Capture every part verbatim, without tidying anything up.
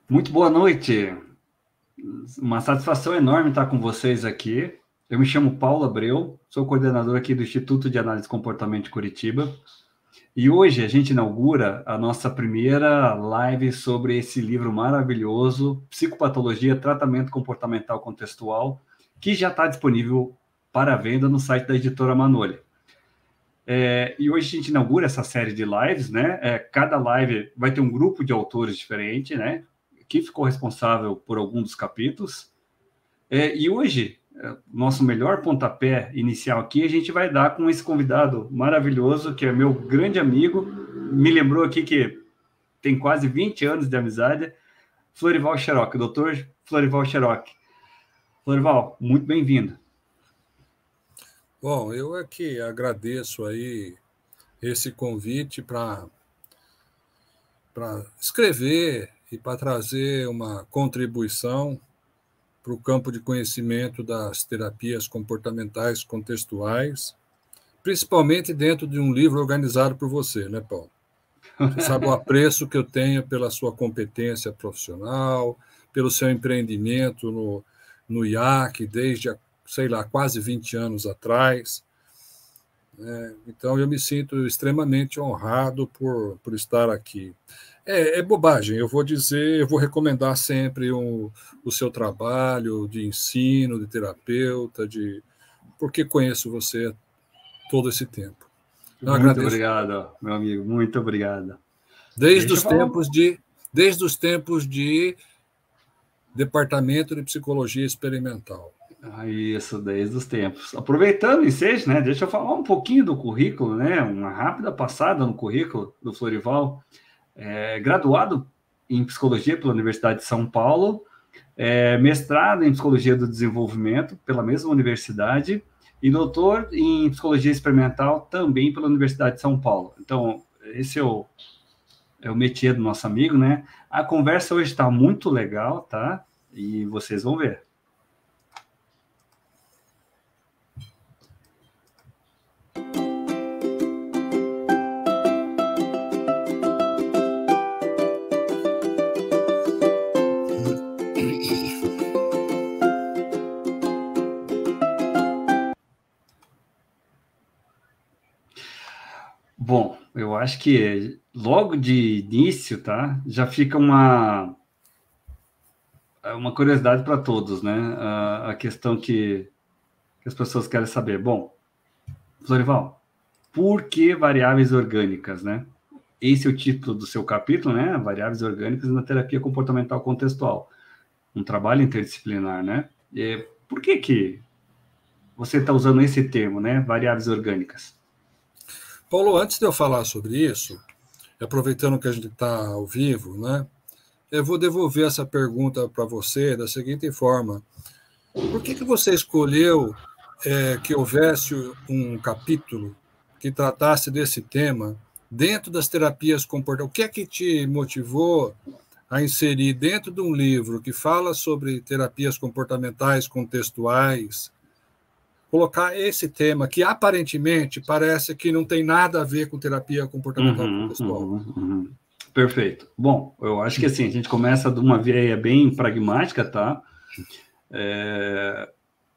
Muito boa noite. Uma satisfação enorme estar com vocês aqui. Eu me chamo Paulo Abreu, sou coordenador aqui do Instituto de Análise e Comportamento de Curitiba. E hoje a gente inaugura a nossa primeira live sobre esse livro maravilhoso, Psicopatologia, Tratamento Comportamental Contextual, que já está disponível para venda no site da editora Manolha. É, e hoje a gente inaugura essa série de lives, né? É, cada live vai ter um grupo de autores diferente, né? Que ficou responsável por algum dos capítulos. É, e hoje, é, nosso melhor pontapé inicial aqui, a gente vai dar com esse convidado maravilhoso, que é meu grande amigo, me lembrou aqui que tem quase vinte anos de amizade, Florival Scherock, doutor Florival Scherock. Florival, muito bem-vindo. Bom, eu é que agradeço aí esse convite para para escrever e para trazer uma contribuição para o campo de conhecimento das terapias comportamentais contextuais, principalmente dentro de um livro organizado por você, né, Paulo? Você sabe o apreço que eu tenho pela sua competência profissional, pelo seu empreendimento no, no I A C, desde, sei lá, quase vinte anos atrás. É, então, eu me sinto extremamente honrado por, por estar aqui. É, é bobagem, eu vou dizer, eu vou recomendar sempre um, o seu trabalho de ensino, de terapeuta, de, porque conheço você todo esse tempo. Então, muito agradeço. Obrigado, meu amigo, muito obrigado. Desde os, tempos de, desde os tempos de Departamento de Psicologia Experimental. Ah, isso, desde os tempos. Aproveitando o ensejo, né? Deixa eu falar um pouquinho do currículo, né? Uma rápida passada no currículo do Florival. É, graduado em Psicologia pela Universidade de São Paulo, é, mestrado em Psicologia do Desenvolvimento pela mesma universidade e doutor em Psicologia Experimental também pela Universidade de São Paulo. Então, esse é o, é o métier do nosso amigo, né? A conversa hoje está muito legal, tá? E vocês vão ver. Bom, eu acho que logo de início, tá? Já fica uma uma curiosidade para todos, né? A, a questão que, que as pessoas querem saber. Bom, Florival, por que variáveis orgânicas, né? Esse é o título do seu capítulo, né? Variáveis orgânicas na terapia comportamental contextual. Um trabalho interdisciplinar, né? E por que que você está usando esse termo, né? Variáveis orgânicas. Paulo, antes de eu falar sobre isso, aproveitando que a gente está ao vivo, né? Eu vou devolver essa pergunta para você da seguinte forma. Por que que você escolheu é, que houvesse um capítulo que tratasse desse tema dentro das terapias comportamentais? O que é que te motivou a inserir dentro de um livro que fala sobre terapias comportamentais contextuais, colocar esse tema que aparentemente parece que não tem nada a ver com terapia comportamental uhum, contextual? Uhum, uhum. Perfeito. Bom, eu acho que assim, a gente começa de uma veia bem pragmática, tá? É,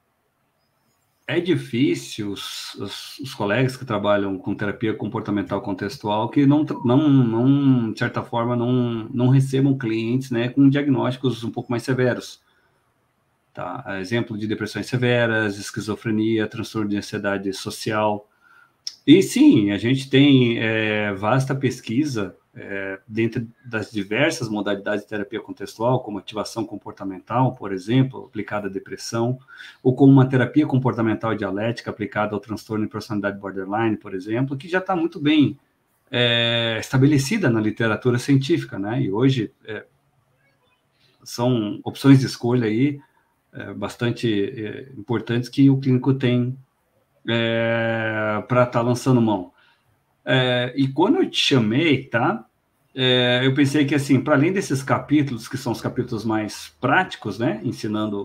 é difícil os, os, os colegas que trabalham com terapia comportamental contextual que não, não, não de certa forma, não, não recebam clientes, né, com diagnósticos um pouco mais severos. Tá? Exemplo de depressões severas, esquizofrenia, transtorno de ansiedade social. E sim, a gente tem é, vasta pesquisa é, dentro das diversas modalidades de terapia contextual, como ativação comportamental, por exemplo, aplicada à depressão, ou como uma terapia comportamental dialética aplicada ao transtorno de personalidade borderline, por exemplo, que já está muito bem é, estabelecida na literatura científica, né? E hoje é, são opções de escolha aí é, bastante é, importantes que o clínico tem É, para estar tá lançando mão. É, e quando eu te chamei, tá? É, eu pensei que, assim, para além desses capítulos, que são os capítulos mais práticos, né? Ensinando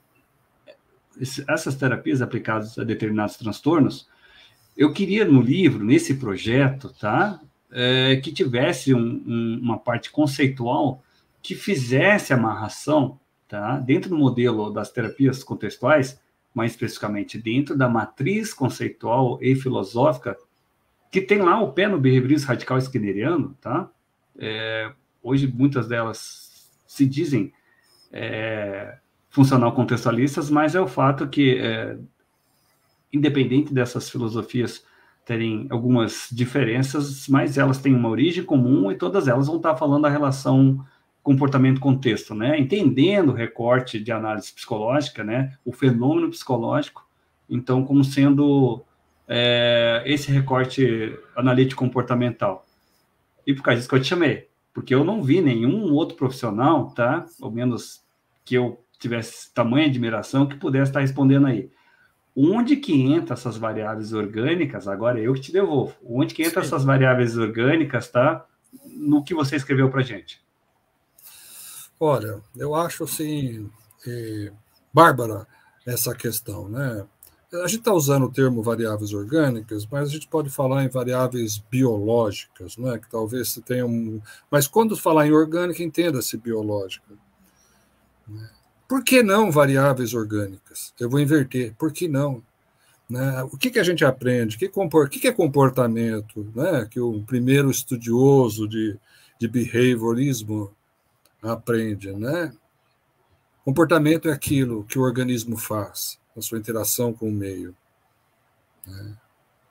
esse, essas terapias aplicadas a determinados transtornos, eu queria no livro, nesse projeto, tá? É, que tivesse um, um, uma parte conceitual que fizesse amarração, tá, dentro do modelo das terapias contextuais, mais especificamente dentro da matriz conceitual e filosófica, que tem lá o pé no behaviorismo radical skinneriano, tá? É, hoje muitas delas se dizem é, funcional contextualistas, mas é o fato que, é, independente dessas filosofias terem algumas diferenças, mas elas têm uma origem comum e todas elas vão estar falando da relação comportamento-contexto, né? Entendendo o recorte de análise psicológica, né? O fenômeno psicológico, então, como sendo é, esse recorte analítico-comportamental. E por causa disso que eu te chamei, porque eu não vi nenhum outro profissional, tá? Ao menos que eu tivesse tamanha admiração, que pudesse estar respondendo aí. Onde que entra essas variáveis orgânicas? Agora eu que te devolvo. Onde que entra Sim. essas variáveis orgânicas, tá? No que você escreveu para a gente. Olha, eu acho assim, eh, Bárbara, essa questão, né? A gente está usando o termo variáveis orgânicas, mas a gente pode falar em variáveis biológicas, né? Que talvez se tenha um. Mas quando falar em orgânica, entenda-se biológica. Né? Por que não variáveis orgânicas? Eu vou inverter. Por que não? Né? O que, que a gente aprende? Que compor... O que, que é comportamento? Né? Que o primeiro estudioso de, de behaviorismo aprende. Né? Comportamento é aquilo que o organismo faz, a sua interação com o meio. Né?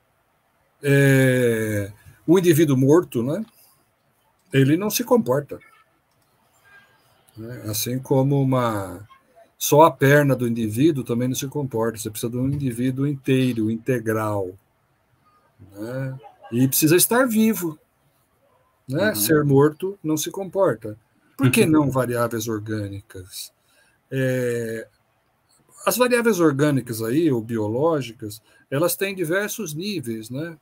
É... O indivíduo morto, né? Ele não se comporta. Né? Assim como uma... Só a perna do indivíduo também não se comporta. Você precisa de um indivíduo inteiro, integral. Né? E precisa estar vivo. Né? Uhum. Ser morto não se comporta. Por que não variáveis orgânicas? É... As variáveis orgânicas aí, ou biológicas, elas têm diversos níveis, né?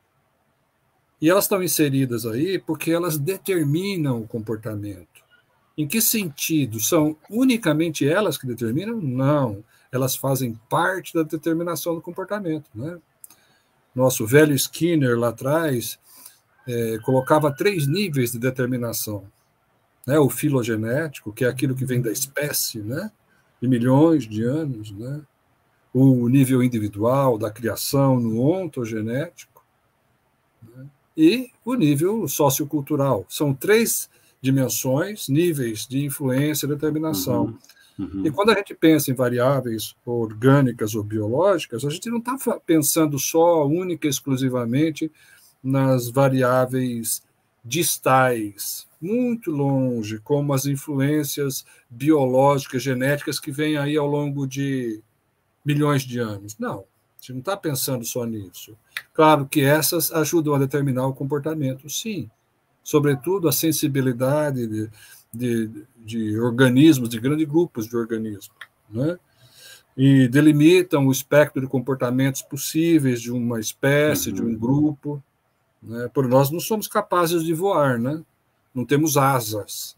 E elas estão inseridas aí porque elas determinam o comportamento. Em que sentido? São unicamente elas que determinam? Não. Elas fazem parte da determinação do comportamento. Né? Nosso velho Skinner, lá atrás, é, colocava três níveis de determinação. Né? O filogenético, que é aquilo que vem da espécie, né? De milhões de anos. Né? O nível individual, da criação, no ontogenético. Né? E o nível sociocultural. São três dimensões, níveis de influência e determinação. Uhum, uhum. E quando a gente pensa em variáveis orgânicas ou biológicas, a gente não está pensando só, única e exclusivamente, nas variáveis distais, muito longe, como as influências biológicas, genéticas, que vêm aí ao longo de milhões de anos. Não, a gente não está pensando só nisso. Claro que essas ajudam a determinar o comportamento, sim. Sobretudo a sensibilidade de, de, de organismos, de grandes grupos de organismos, né? E delimitam o espectro de comportamentos possíveis de uma espécie, uhum. de um grupo. Né? Por nós não somos capazes de voar, né? Não temos asas.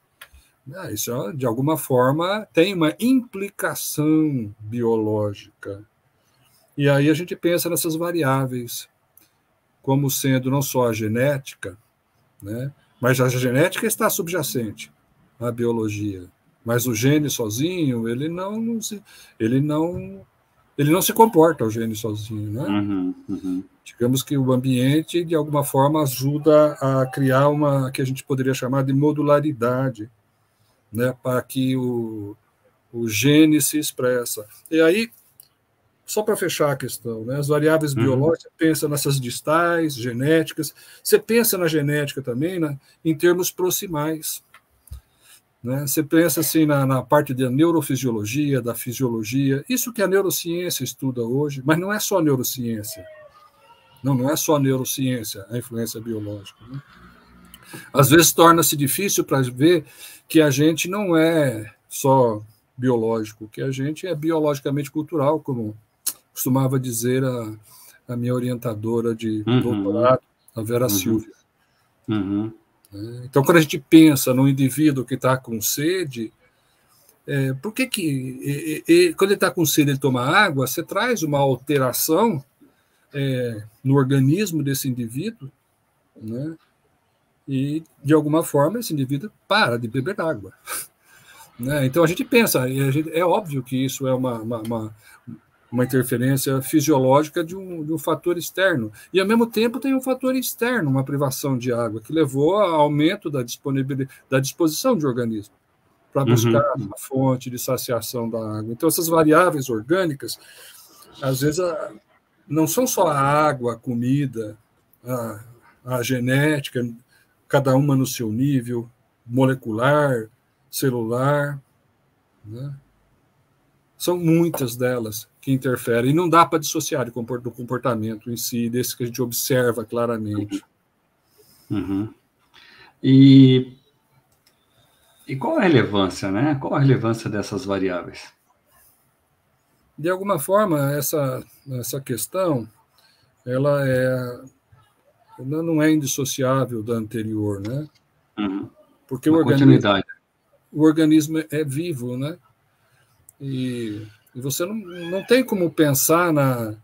Isso, de alguma forma, tem uma implicação biológica. E aí a gente pensa nessas variáveis como sendo não só a genética, né? Mas a genética está subjacente à biologia. Mas o gene sozinho, ele não se, ele não, ele não se comporta, o gene sozinho. Né? Uhum, uhum. Digamos que o ambiente, de alguma forma, ajuda a criar uma que a gente poderia chamar de modularidade, né? Para que o, o gene se expressa. E aí, só para fechar a questão, né? As variáveis uhum. biológicas, você pensa nessas distais, genéticas, você pensa na genética também, né? Em termos proximais. Né? Você pensa assim, na, na parte da neurofisiologia, da fisiologia, isso que a neurociência estuda hoje, mas não é só neurociência. Não, não é só neurociência, a influência biológica. Né? Às vezes torna-se difícil para ver que a gente não é só biológico, que a gente é biologicamente cultural, como costumava dizer a, a minha orientadora de uhum. doutorado, a Vera uhum. Silvia. Uhum. Então, quando a gente pensa no indivíduo que está com sede, é, por que que, e, e, quando ele está com sede, ele toma água, você traz uma alteração é, no organismo desse indivíduo, né? e, de alguma forma, esse indivíduo para de beber água. Né? Então, a gente pensa, a gente, é óbvio que isso é uma, uma, uma, uma interferência fisiológica de um, de um fator externo. E, ao mesmo tempo, tem um fator externo, uma privação de água, que levou ao aumento da disponibilidade, da disposição de organismo para buscar Uhum. a fonte de saciação da água. Então, essas variáveis orgânicas, às vezes, a, não são só a água, a comida, a, a genética, cada uma no seu nível molecular, celular, né? São muitas delas que interferem, e não dá para dissociar do comportamento em si, desse que a gente observa claramente. Uhum. E, e qual a relevância, né? Qual a relevância dessas variáveis? De alguma forma, essa, essa questão, ela é, ela não é indissociável da anterior, né? Uhum. Porque Uma o organismo, continuidade. o organismo é vivo, né? E, e você não, não tem como pensar na...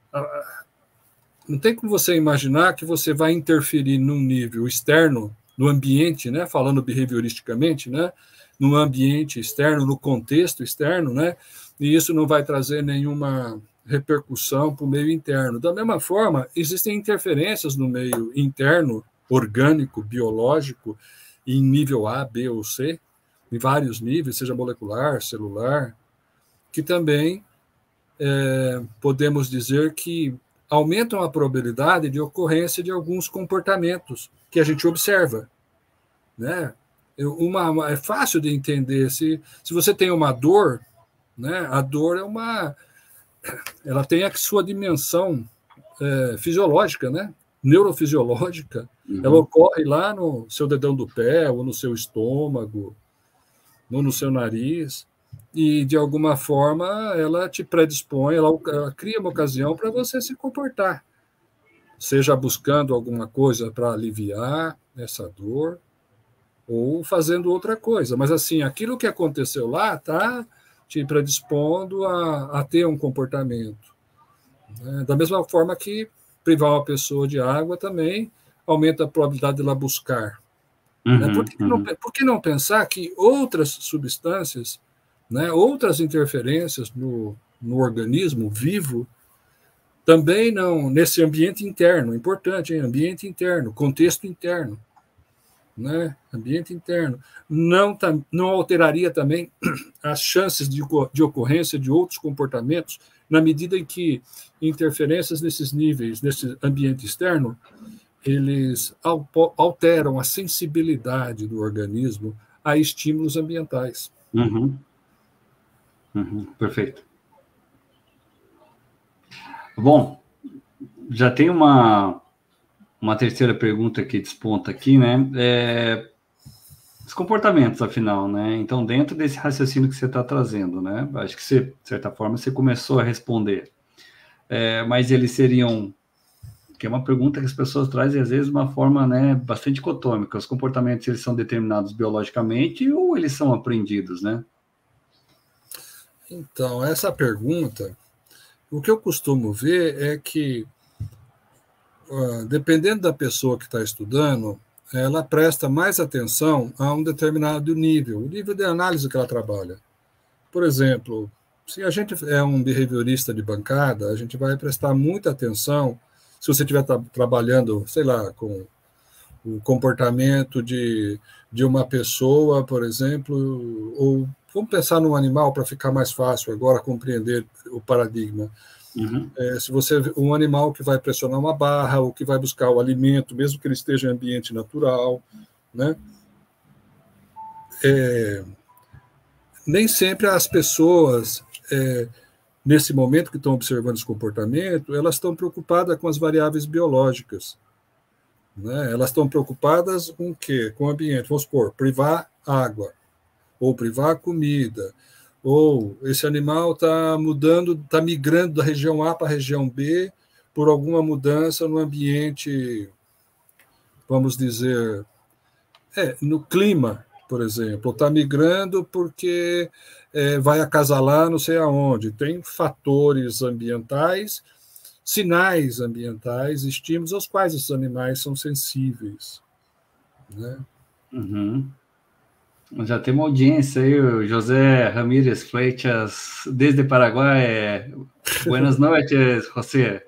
Não tem como você imaginar que você vai interferir num nível externo, no ambiente, né? Falando behavioristicamente, né? No ambiente externo, no contexto externo, né? E isso não vai trazer nenhuma repercussão para o meio interno. Da mesma forma, existem interferências no meio interno, orgânico, biológico, em nível A, B ou C, em vários níveis, seja molecular, celular, que também é, podemos dizer que aumentam a probabilidade de ocorrência de alguns comportamentos que a gente observa, né? Uma, uma, é fácil de entender. Se, se você tem uma dor, né? A dor é uma, ela tem a sua dimensão é, fisiológica, né? Neurofisiológica. Uhum. Ela ocorre lá no seu dedão do pé, ou no seu estômago, ou no seu nariz. E, de alguma forma, ela te predispõe, ela, ela cria uma ocasião para você se comportar, seja buscando alguma coisa para aliviar essa dor, ou fazendo outra coisa. Mas, assim, aquilo que aconteceu lá está te predispondo a, a ter um comportamento. Né? Da mesma forma que privar uma pessoa de água também aumenta a probabilidade de ela buscar. Uhum, né? Por, que não, uhum. por que não pensar que outras substâncias, né, outras interferências no, no organismo vivo, também não, nesse ambiente interno, importante, hein? Ambiente interno, contexto interno, né? Ambiente interno, não, não alteraria também as chances de, de ocorrência de outros comportamentos, na medida em que interferências nesses níveis, nesse ambiente externo, eles alteram a sensibilidade do organismo a estímulos ambientais. Uhum. Uhum, perfeito. Bom, já tem uma, uma terceira pergunta que desponta aqui, né? É, os comportamentos, afinal, né? Então, dentro desse raciocínio que você está trazendo, né? Acho que você, de certa forma, você começou a responder. É, mas eles seriam... Que é uma pergunta que as pessoas trazem, às vezes, de uma forma, né, bastante dicotômica. Os comportamentos, eles são determinados biologicamente ou eles são aprendidos, né? Então, essa pergunta, o que eu costumo ver é que, uh, dependendo da pessoa que está estudando, ela presta mais atenção a um determinado nível, o nível de análise que ela trabalha. Por exemplo, se a gente é um behaviorista de bancada, a gente vai prestar muita atenção, se você estiver tra trabalhando, sei lá, com o comportamento de, de uma pessoa, por exemplo, ou vamos pensar num animal para ficar mais fácil agora compreender o paradigma. Uhum. É, se você um animal que vai pressionar uma barra ou que vai buscar o alimento, mesmo que ele esteja em ambiente natural, né? É, nem sempre as pessoas, é, nesse momento que estão observando esse comportamento, elas estão preocupadas com as variáveis biológicas. Né? Elas estão preocupadas com o quê? Com o ambiente. Vamos supor, privar água, ou privar comida, ou esse animal está mudando, está migrando da região A para a região B por alguma mudança no ambiente, vamos dizer, é, no clima, por exemplo, está migrando porque é, vai acasalar não sei aonde. Tem fatores ambientais, sinais ambientais, estímulos aos quais esses animais são sensíveis. né? Uhum. Já tem uma audiência aí, o José Ramírez Fleitas, desde Paraguai. Buenas noites, José.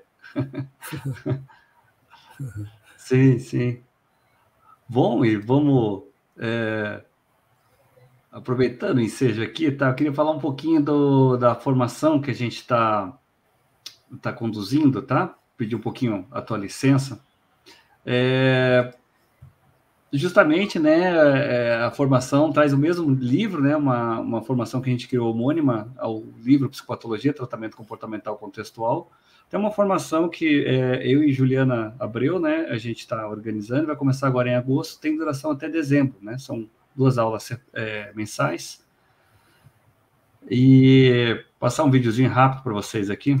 Sim, sim. Bom, e vamos... É, aproveitando o ensejo aqui, tá? Eu queria falar um pouquinho do, da formação que a gente está tá conduzindo, tá? Pedir um pouquinho a tua licença. É, justamente, né, a formação traz o mesmo livro, né, uma, uma formação que a gente criou homônima ao livro Psicopatologia, Tratamento Comportamental Contextual. Tem uma formação que é, eu e Juliana Abreu, né, a gente está organizando, vai começar agora em agosto, tem duração até dezembro, né, são duas aulas é, mensais. E passar um videozinho rápido para vocês aqui.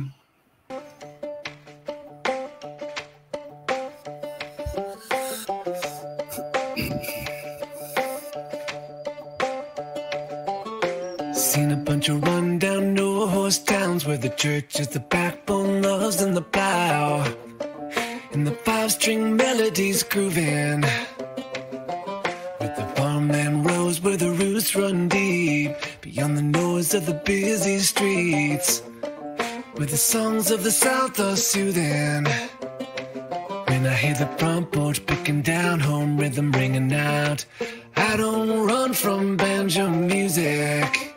Seen a bunch of run-down no-horse towns where the church is the backbone, love's in the plow, and the five-string melodies grooving, with the farmland rows where the roots run deep, beyond the noise of the busy streets, where the songs of the South are soothing. When I hear the front porch picking down, home rhythm ringing out, I don't run from banjo music.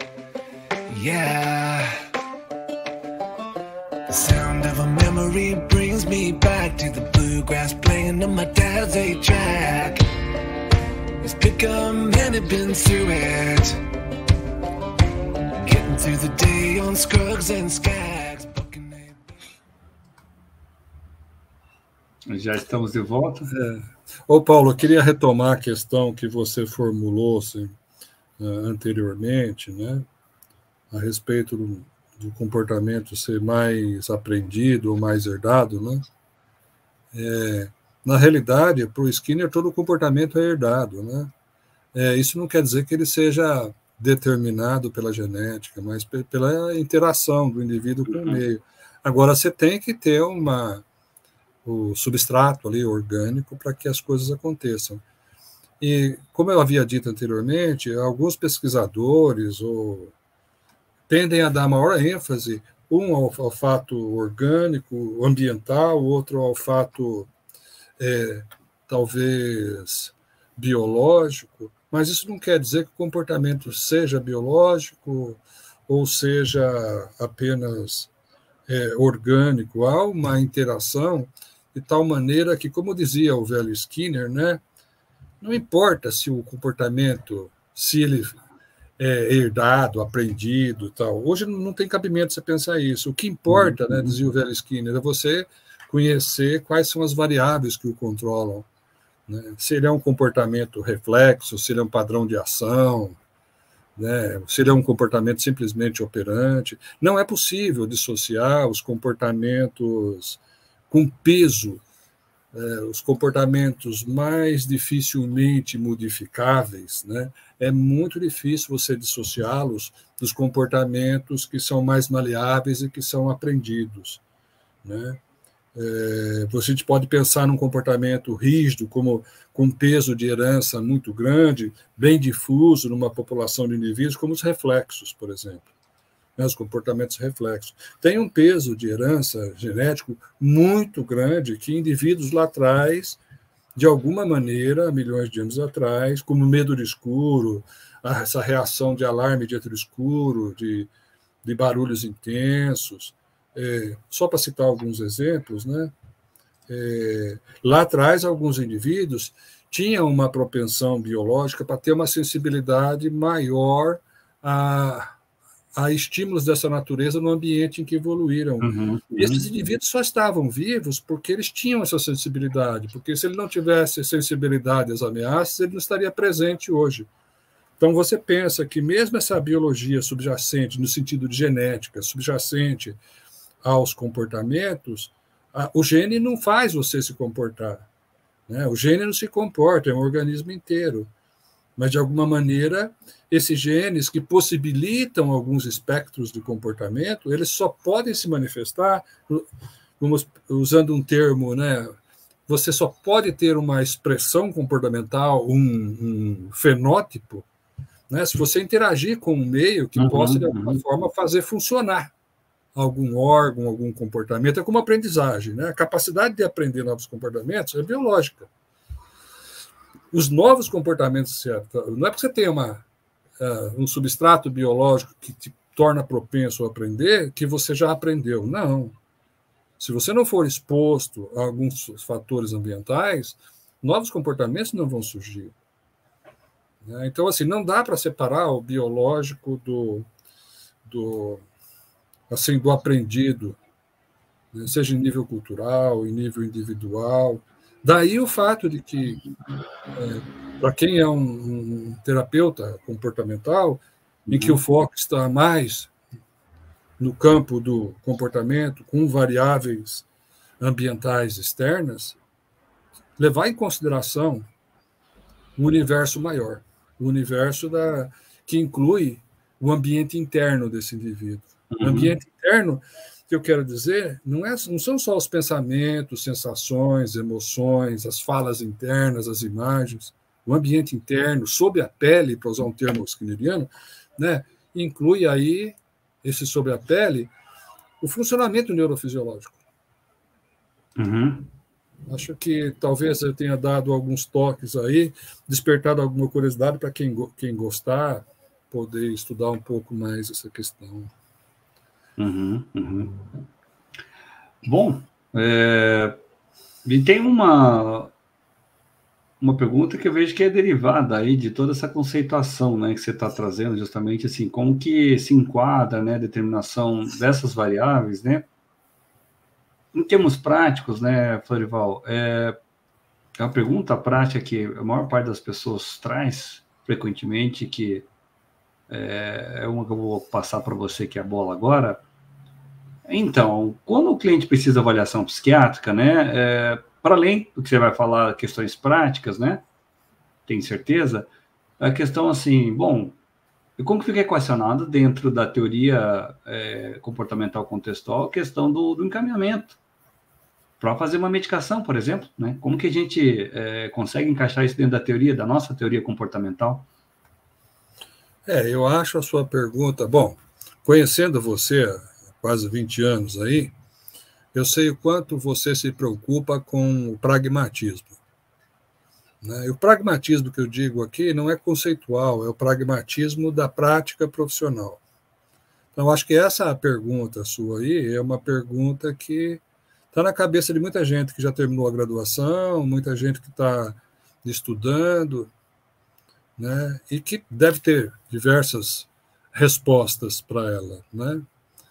Yeah, the sound of a memory brings me back to the bluegrass playing on my dad's eight track. It's Pickham and it been through it, getting through the day on Scruggs and Skags. Já estamos de volta. É. Ô, Paulo, eu queria retomar a questão que você formulou assim, anteriormente, né? A respeito do, do comportamento ser mais aprendido ou mais herdado, né? É, na realidade, para o Skinner, todo comportamento é herdado, né? É, isso não quer dizer que ele seja determinado pela genética, mas pela interação do indivíduo com o meio. Agora, você tem que ter uma, o substrato ali orgânico para que as coisas aconteçam. E, como eu havia dito anteriormente, alguns pesquisadores ou tendem a dar maior ênfase, um ao, ao fato orgânico, ambiental, outro ao fato, é, talvez, biológico, mas isso não quer dizer que o comportamento seja biológico ou seja apenas é, orgânico. Há uma interação de tal maneira que, como dizia o velho Skinner, né, não importa se o comportamento, se ele é herdado, aprendido e tal. Hoje não tem cabimento você pensar isso. O que importa, né, dizia o velho Skinner, é você conhecer quais são as variáveis que o controlam. Né? Se ele é um comportamento reflexo, se ele é um padrão de ação, né? Se ele é um comportamento simplesmente operante. Não é possível dissociar os comportamentos com peso, é, os comportamentos mais dificilmente modificáveis, né? É muito difícil você dissociá-los dos comportamentos que são mais maleáveis e que são aprendidos, né? É, você pode pensar num comportamento rígido, como com peso de herança muito grande, bem difuso numa população de indivíduos, como os reflexos, por exemplo. Né, os comportamentos reflexos. Tem um peso de herança genético muito grande que indivíduos lá atrás, de alguma maneira, milhões de anos atrás, como medo do escuro, essa reação de alarme diante do escuro, de, de barulhos intensos, é, só para citar alguns exemplos, né? É, lá atrás, alguns indivíduos tinham uma propensão biológica para ter uma sensibilidade maior a a estímulos dessa natureza no ambiente em que evoluíram. Uhum, uhum. E esses indivíduos só estavam vivos porque eles tinham essa sensibilidade, porque se ele não tivesse sensibilidade às ameaças, ele não estaria presente hoje. Então, você pensa que mesmo essa biologia subjacente, no sentido de genética, subjacente aos comportamentos, a, o gene não faz você se comportar. Né? O gene não se comporta, é um organismo inteiro. Mas, de alguma maneira, esses genes que possibilitam alguns espectros de comportamento, eles só podem se manifestar, vamos, usando um termo, né, você só pode ter uma expressão comportamental, um, um fenótipo, né, se você interagir com um meio que uhum, possa, de alguma uhum. forma, fazer funcionar algum órgão, algum comportamento. É como aprendizagem, né? A capacidade de aprender novos comportamentos é biológica. Os novos comportamentos, não é porque você tem uma, uh, um substrato biológico que te torna propenso a aprender que você já aprendeu. Não. Se você não for exposto a alguns fatores ambientais, novos comportamentos não vão surgir. Então, assim, não dá para separar o biológico do, do, assim, do aprendido, né? Seja em nível cultural, em nível individual. Daí o fato de que, é, para quem é um, um terapeuta comportamental, em que o foco está mais no campo do comportamento, com variáveis ambientais externas, levar em consideração o universo maior, o universo da, que inclui o ambiente interno desse indivíduo. Uhum. O ambiente interno, que eu quero dizer, não, é, não são só os pensamentos, sensações, emoções, as falas internas, as imagens. O ambiente interno, sob a pele, para usar um termo skinneriano, né, inclui aí, esse sob a pele, o funcionamento neurofisiológico. Uhum. Acho que talvez eu tenha dado alguns toques aí, despertado alguma curiosidade para quem, quem gostar, poder estudar um pouco mais essa questão. Uhum, uhum. Bom, é, e tem uma, uma pergunta que eu vejo que é derivada aí de toda essa conceituação, né, que você está trazendo, justamente assim, como que se enquadra, né, a determinação dessas variáveis, né? Em termos práticos, né, Florival, é, é uma pergunta prática que a maior parte das pessoas traz frequentemente, que é, é uma que eu vou passar para você, que é a bola agora. Então, quando o cliente precisa de avaliação psiquiátrica, né, é, para além do que você vai falar, questões práticas, né, tem certeza, a questão assim, bom, como que fica equacionado dentro da teoria é, comportamental contextual a questão do, do encaminhamento para fazer uma medicação, por exemplo, né? Como que a gente é, consegue encaixar isso dentro da teoria, da nossa teoria comportamental? É, eu acho a sua pergunta... Bom, conhecendo você há quase vinte anos aí, eu sei o quanto você se preocupa com o pragmatismo. Né? E o pragmatismo que eu digo aqui não é conceitual, é o pragmatismo da prática profissional. Então, acho que essa pergunta sua aí é uma pergunta que está na cabeça de muita gente que já terminou a graduação, muita gente que está estudando, né, e que deve ter diversas respostas para ela. Né?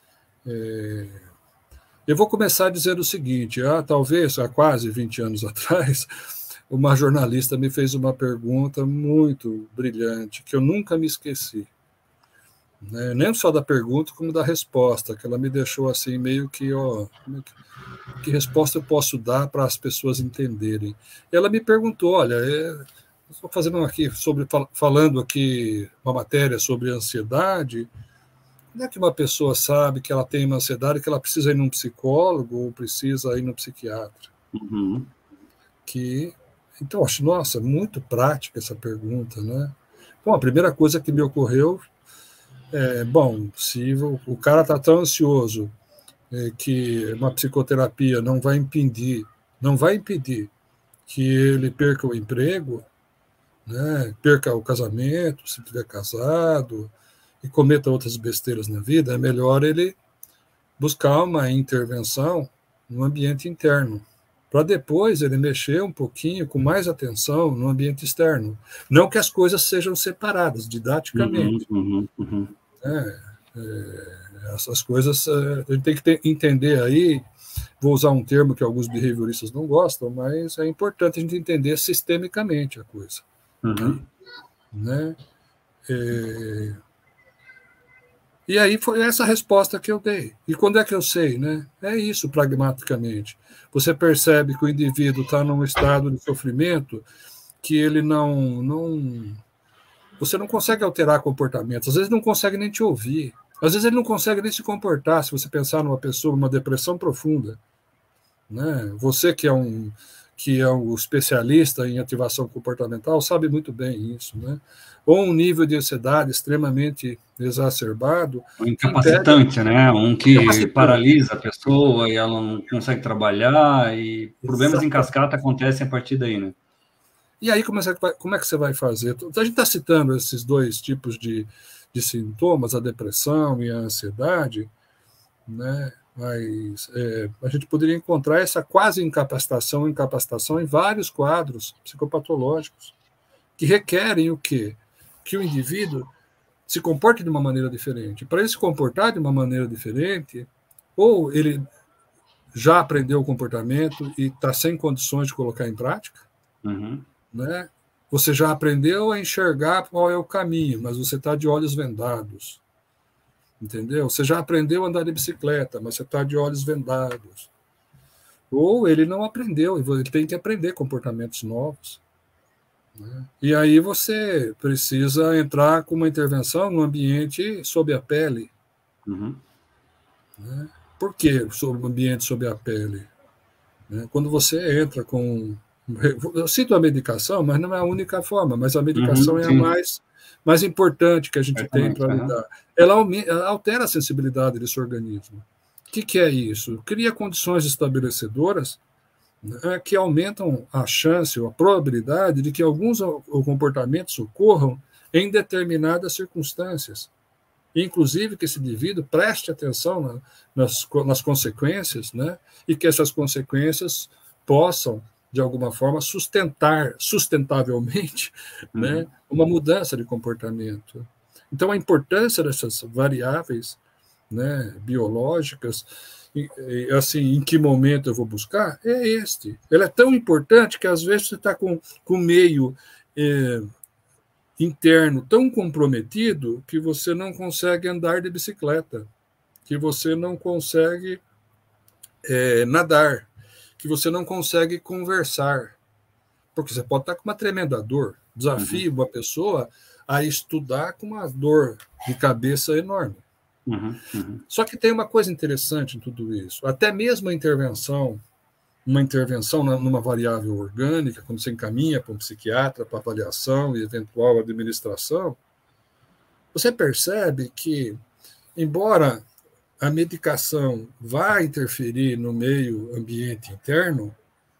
É, eu vou começar dizendo o seguinte, ah, talvez há quase vinte anos atrás, uma jornalista me fez uma pergunta muito brilhante, que eu nunca me esqueci. Né? Nem só da pergunta, como da resposta, que ela me deixou assim meio que, ó, que resposta eu posso dar para as pessoas entenderem. Ela me perguntou, olha, é, estou fazendo aqui sobre, falando aqui uma matéria sobre ansiedade, como é que uma pessoa sabe que ela tem uma ansiedade, que ela precisa ir num psicólogo ou precisa ir num psiquiatra? Uhum. Que, então, acho, nossa, muito prática essa pergunta, né? Bom, a primeira coisa que me ocorreu é, bom, se o, o cara está tão ansioso é, que uma psicoterapia não vai impedir, não vai impedir que ele perca o emprego, né, perca o casamento, se tiver casado, e cometa outras besteiras na vida, é melhor ele buscar uma intervenção no ambiente interno, para depois ele mexer um pouquinho com mais atenção no ambiente externo. Não que as coisas sejam separadas didaticamente. Uhum, uhum, uhum. É, é, essas coisas a gente tem que ter, entender aí, vou usar um termo que alguns behavioristas não gostam, mas é importante a gente entender sistemicamente a coisa. Uhum. Né? É, e aí foi essa a resposta que eu dei. E quando é que eu sei? Né? É isso, pragmaticamente. Você percebe que o indivíduo está num estado de sofrimento que ele não, não... Você não consegue alterar comportamentos. Às vezes não consegue nem te ouvir. Às vezes ele não consegue nem se comportar, se você pensar numa pessoa numa depressão profunda. Né? Você que é um... que é o especialista em ativação comportamental, sabe muito bem isso, né? Ou um nível de ansiedade extremamente exacerbado. Um incapacitante, impede... né? Um que paralisa a pessoa e ela não consegue trabalhar, e problemas Exatamente. Em cascata acontecem a partir daí, né? E aí, como é, como é que você vai fazer? A gente está citando esses dois tipos de, de sintomas, a depressão e a ansiedade, né? Mas é, a gente poderia encontrar essa quase incapacitação, incapacitação em vários quadros psicopatológicos que requerem o quê? Que o indivíduo se comporte de uma maneira diferente. Para ele se comportar de uma maneira diferente, ou ele já aprendeu o comportamento e está sem condições de colocar em prática, uhum. né? Você já aprendeu a enxergar qual é o caminho, mas você está de olhos vendados. Entendeu? Você já aprendeu a andar de bicicleta, mas você está de olhos vendados. Ou ele não aprendeu, ele tem que aprender comportamentos novos. Né? E aí você precisa entrar com uma intervenção no ambiente sob a pele. Uhum. Né? Por que o ambiente sob a pele? Né? Quando você entra com... Eu cito a medicação, mas não é a única forma, mas a medicação uhum, é a mais... mais importante que a gente tem para lidar. Uhum. Ela, ela altera a sensibilidade desse organismo. O que, que é isso? Cria condições estabelecedoras, né, que aumentam a chance ou a probabilidade de que alguns comportamentos ocorram em determinadas circunstâncias. Inclusive que esse indivíduo preste atenção na, nas, nas consequências, né, e que essas consequências possam, de alguma forma, sustentar, sustentavelmente, uhum. né, uma mudança de comportamento. Então, a importância dessas variáveis, né, biológicas, e, e, assim, em que momento eu vou buscar, é este. Ela é tão importante que, às vezes, você está com o meio é, interno tão comprometido que você não consegue andar de bicicleta, que você não consegue é, nadar, que você não consegue conversar, porque você pode estar com uma tremenda dor. Desafio uhum. uma pessoa a estudar com uma dor de cabeça enorme. Uhum. Uhum. Só que tem uma coisa interessante em tudo isso. Até mesmo a intervenção, uma intervenção numa variável orgânica, quando você encaminha para um psiquiatra para avaliação e eventual administração, você percebe que, embora a medicação vai interferir no meio ambiente interno,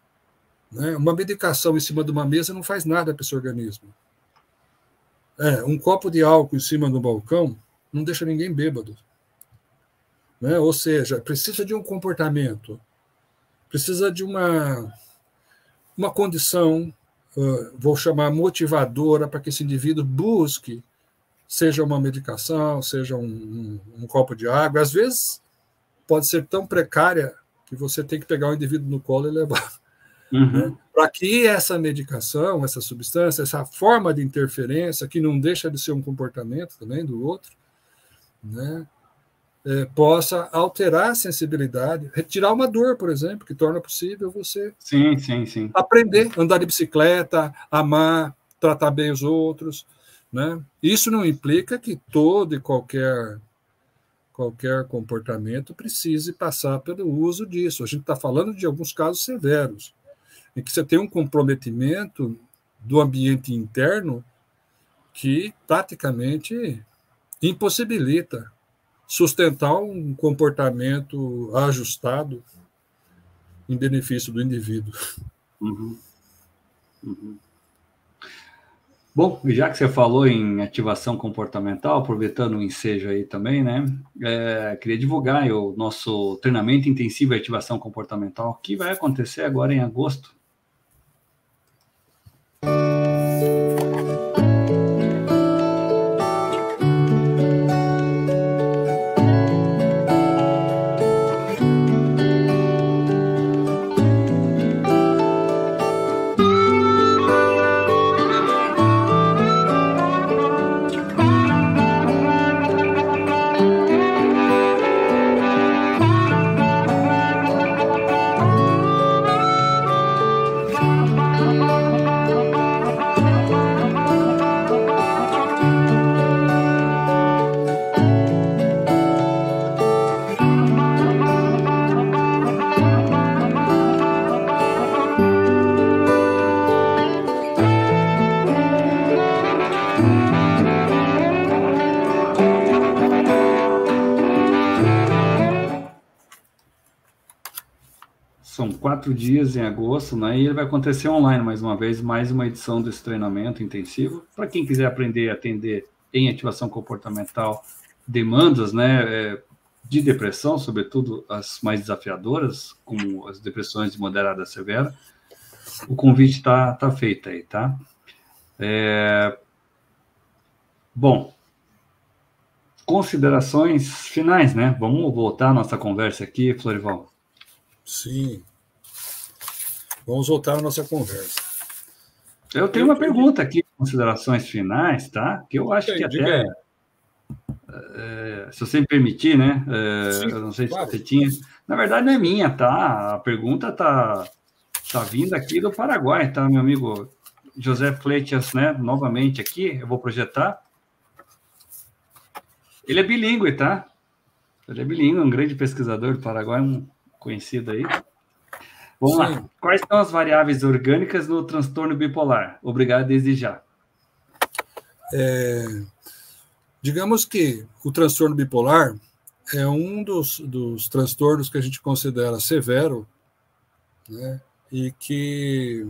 né, uma medicação em cima de uma mesa não faz nada para esse organismo. É, um copo de álcool em cima do balcão não deixa ninguém bêbado. Né? Ou seja, precisa de um comportamento, precisa de uma, uma condição, uh, vou chamar motivadora, para que esse indivíduo busque, seja uma medicação, seja um, um, um copo de água. Às vezes pode ser tão precária que você tem que pegar o indivíduo no colo e levar. Uhum. Né? Para que essa medicação, essa substância, essa forma de interferência, que não deixa de ser um comportamento também do outro, né, é, possa alterar a sensibilidade, retirar uma dor, por exemplo, que torna possível você sim, sim, sim. aprender, andar de bicicleta, amar, tratar bem os outros. Né? Isso não implica que todo e qualquer, qualquer comportamento precise passar pelo uso disso. A gente está falando de alguns casos severos, em que você tem um comprometimento do ambiente interno que praticamente impossibilita sustentar um comportamento ajustado em benefício do indivíduo. Uhum. Uhum. Bom, já que você falou em ativação comportamental, aproveitando o ensejo aí também, né? É, queria divulgar o nosso treinamento intensivo de ativação comportamental, que vai acontecer agora em agosto. quatro dias em agosto, né? E ele vai acontecer online mais uma vez, mais uma edição desse treinamento intensivo. Para quem quiser aprender a atender em ativação comportamental demandas, né, é, de depressão, sobretudo as mais desafiadoras, como as depressões de moderada a severa, o convite está tá feito aí, tá? É... Bom, considerações finais, né? Vamos voltar à nossa conversa aqui, Florival. Sim. Vamos voltar à nossa conversa. Eu tenho uma pergunta aqui, considerações finais, tá? Que eu acho que até, é, se você me permitir, né? É, Sim, eu não sei se claro. Você tinha. Na verdade, não é minha, tá? A pergunta tá, tá vindo aqui do Paraguai, tá, meu amigo José Fleitas, né? Novamente aqui, eu vou projetar. Ele é bilíngue, tá? Ele é bilíngue, um grande pesquisador do Paraguai, um conhecido aí. Vamos Sim. lá. Quais são as variáveis orgânicas no transtorno bipolar? Obrigado desde já. É, digamos que o transtorno bipolar é um dos, dos transtornos que a gente considera severo, né, e que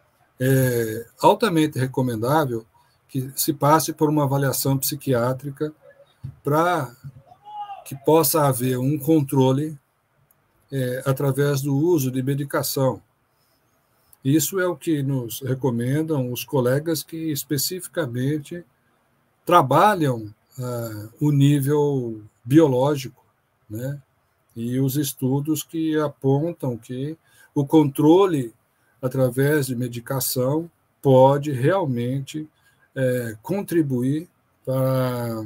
é altamente recomendável que se passe por uma avaliação psiquiátrica para que possa haver um controle É, através do uso de medicação. Isso é o que nos recomendam os colegas que especificamente trabalham ah, o nível biológico, né? E os estudos que apontam que o controle através de medicação pode realmente é, contribuir para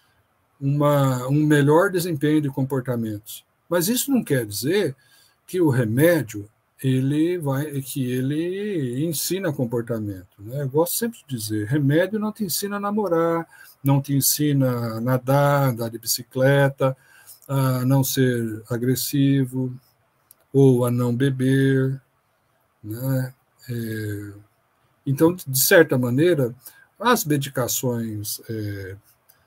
uma, um melhor desempenho de comportamentos. Mas isso não quer dizer que o remédio ele vai, que ele ensina comportamento, né? Eu gosto sempre de dizer, remédio não te ensina a namorar, não te ensina a nadar, andar de bicicleta, a não ser agressivo ou a não beber, né? É, então, de certa maneira, as medicações é,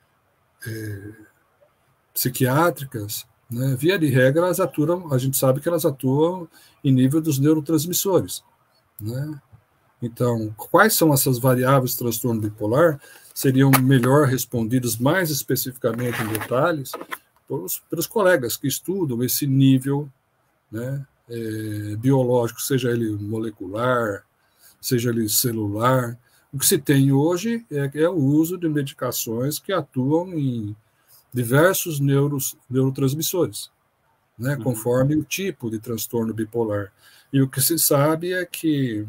é, psiquiátricas, né, via de regra, elas atuam, a gente sabe que elas atuam em nível dos neurotransmissores, né? Então, quais são essas variáveis do transtorno bipolar? Seriam melhor respondidas mais especificamente em detalhes pelos, pelos colegas que estudam esse nível, né, é, biológico, seja ele molecular, seja ele celular. O que se tem hoje é, é o uso de medicações que atuam em diversos neuros, neurotransmissores, né, uhum. conforme o tipo de transtorno bipolar. E o que se sabe é que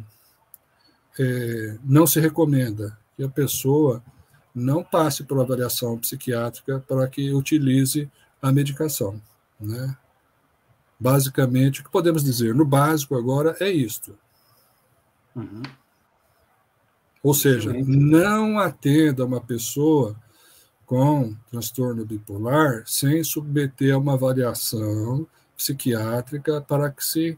é, não se recomenda que a pessoa não passe por avaliação psiquiátrica para que utilize a medicação, né? Basicamente, o que podemos dizer no básico agora é isto. Uhum. Ou seja, Excelente. Não atenda uma pessoa com transtorno bipolar sem submeter a uma avaliação psiquiátrica para que se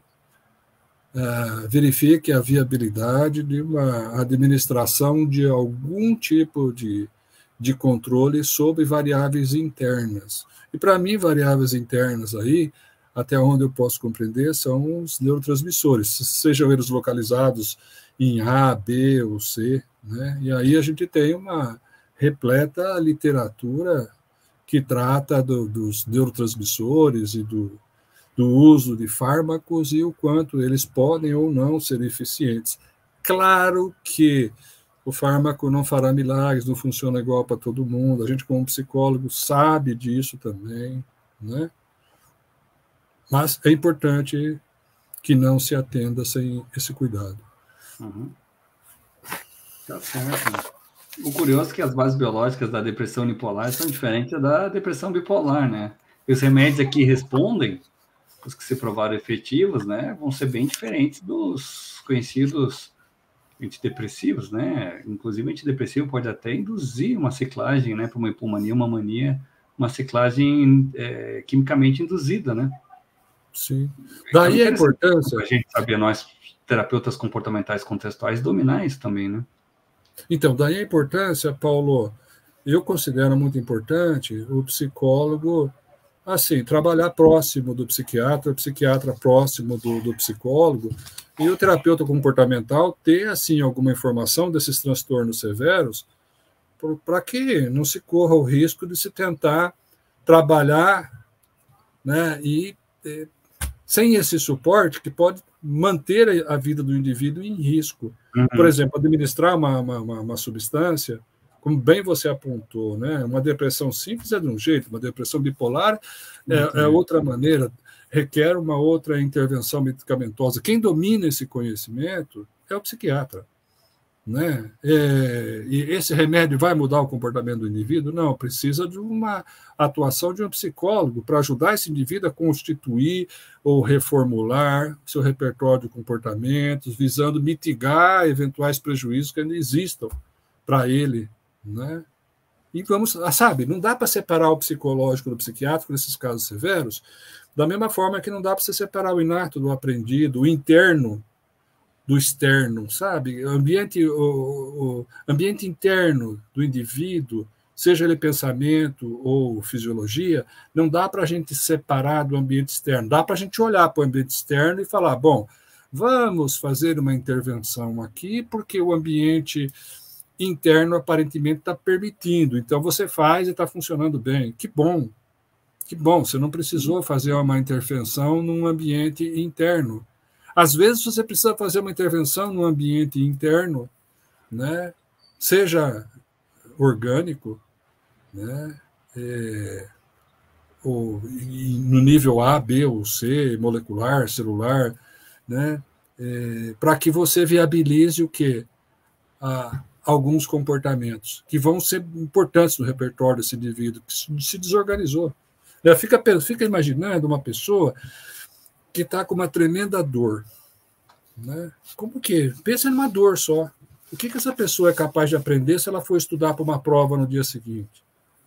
uh, verifique a viabilidade de uma administração de algum tipo de, de controle sobre variáveis internas. E, para mim, variáveis internas aí, até onde eu posso compreender, são os neurotransmissores, sejam eles localizados em A, B ou C, né? E aí a gente tem uma repleta literatura que trata do, dos neurotransmissores e do, do uso de fármacos e o quanto eles podem ou não ser eficientes. Claro que o fármaco não fará milagres, não funciona igual para todo mundo, a gente como psicólogo sabe disso também, né? Mas é importante que não se atenda sem esse cuidado. Uhum. Tá certo. O curioso é que as bases biológicas da depressão unipolar são diferentes da depressão bipolar, né? E os remédios aqui respondem, os que se provaram efetivos, né, vão ser bem diferentes dos conhecidos antidepressivos, né? Inclusive, antidepressivo pode até induzir uma ciclagem, né, para uma hipomania, uma mania, uma ciclagem é, quimicamente induzida, né? Sim. Daí então, a importância... A gente sabia, nós, terapeutas comportamentais contextuais, dominar isso também, né? Então, daí a importância, Paulo, eu considero muito importante o psicólogo Assim, trabalhar próximo do psiquiatra, o psiquiatra próximo do, do psicólogo, e o terapeuta comportamental ter, assim, alguma informação desses transtornos severos, para que não se corra o risco de se tentar trabalhar, né, e, e sem esse suporte, que pode manter a vida do indivíduo em risco. Uhum. Por exemplo, administrar uma, uma, uma substância, como bem você apontou, né? Uma depressão simples é de um jeito, uma depressão bipolar é, é outra maneira, requer uma outra intervenção medicamentosa. Quem domina esse conhecimento é o psiquiatra, né? É, e esse remédio vai mudar o comportamento do indivíduo? Não, precisa de uma atuação de um psicólogo para ajudar esse indivíduo a constituir ou reformular seu repertório de comportamentos, visando mitigar eventuais prejuízos que ainda existam para ele, né? E vamos, sabe, não dá para separar o psicológico do psiquiátrico nesses casos severos, da mesma forma que não dá para você separar o inato do aprendido, o interno do externo, sabe? O ambiente, o, o ambiente interno do indivíduo, seja ele pensamento ou fisiologia, não dá para a gente separar do ambiente externo. Dá para a gente olhar para o ambiente externo e falar, bom, vamos fazer uma intervenção aqui, porque o ambiente interno aparentemente está permitindo. Então você faz e está funcionando bem. Que bom, que bom. Você não precisou fazer uma intervenção num ambiente interno. Às vezes você precisa fazer uma intervenção no ambiente interno, né? Seja orgânico, né? É, ou no nível A, B ou C, molecular, celular, né? É, para que você viabilize o quê? A, alguns comportamentos que vão ser importantes no repertório desse indivíduo que se desorganizou. Fica, fica imaginando uma pessoa que está com uma tremenda dor, né? Como que? Pensa numa dor só. O que, que essa pessoa é capaz de aprender se ela for estudar para uma prova no dia seguinte?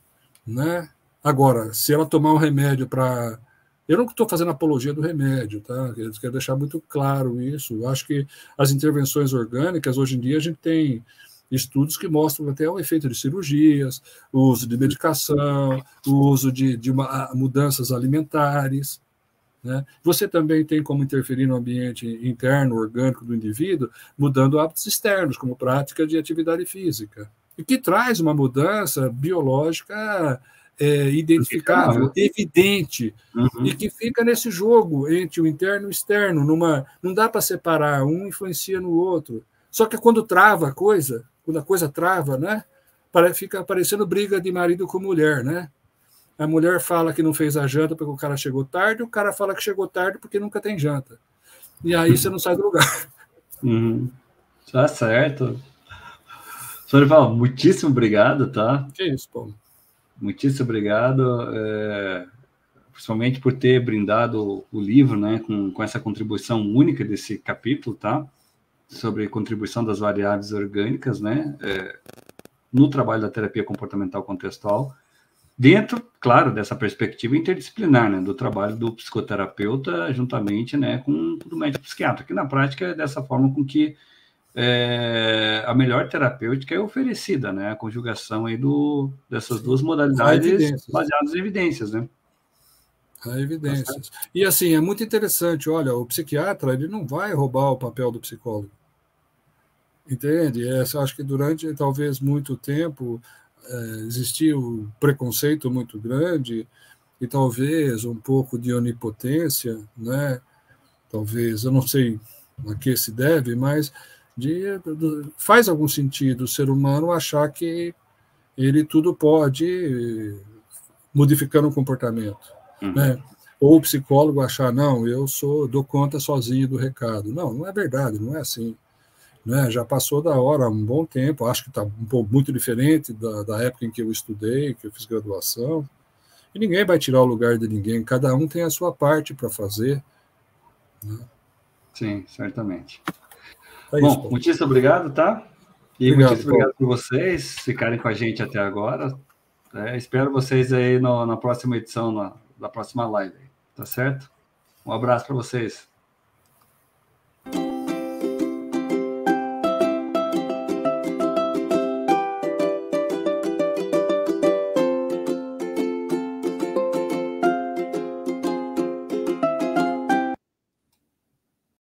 Né? Agora, se ela tomar um remédio para... Eu não estou fazendo apologia do remédio, tá? Eu quero deixar muito claro isso. Eu acho que as intervenções orgânicas, hoje em dia, a gente tem estudos que mostram até o efeito de cirurgias, o uso de medicação, o uso de, de uma, mudanças alimentares, né? Você também tem como interferir no ambiente interno, orgânico do indivíduo, mudando hábitos externos, como prática de atividade física, e que traz uma mudança biológica é, identificável, evidente, uhum. E que fica nesse jogo entre o interno e o externo, numa, não dá para separar, um influencia no outro. Só que quando trava a coisa, quando a coisa trava, né, fica parecendo briga de marido com mulher, né? A mulher fala que não fez a janta porque o cara chegou tarde, o cara fala que chegou tarde porque nunca tem janta. E aí você não sai do lugar. Uhum. Tá certo. Sorival, muitíssimo obrigado, tá? Que isso, Paulo. Muitíssimo obrigado, é, principalmente por ter brindado o livro, né, com, com essa contribuição única desse capítulo, tá? Sobre contribuição das variáveis orgânicas, né, é, no trabalho da terapia comportamental contextual, dentro, claro, dessa perspectiva interdisciplinar, né, do trabalho do psicoterapeuta juntamente, né, com o médico psiquiatra, que na prática é dessa forma com que é, a melhor terapêutica é oferecida, né, a conjugação aí do, dessas duas modalidades baseadas em evidências, né. Há evidências. E assim, é muito interessante, olha, o psiquiatra, ele não vai roubar o papel do psicólogo. Entende? É, acho que durante, talvez, muito tempo, é, existia um preconceito muito grande e talvez um pouco de onipotência, né? Talvez, eu não sei a que se deve, mas de, de, faz algum sentido o ser humano achar que ele tudo pode modificando o comportamento. Uhum. Né? Ou o psicólogo achar, não, eu sou, dou conta sozinho do recado. Não, não é verdade, não é assim. Né? Já passou da hora há um bom tempo, acho que está um pouco muito diferente da, da época em que eu estudei, que eu fiz graduação, e ninguém vai tirar o lugar de ninguém, cada um tem a sua parte para fazer. Né? Sim, certamente. É bom, isso, muitíssimo obrigado, tá? E obrigado, muitíssimo obrigado por vocês ficarem com a gente até agora. É, espero vocês aí no, na próxima edição, na, da próxima live. Tá certo? Um abraço para vocês.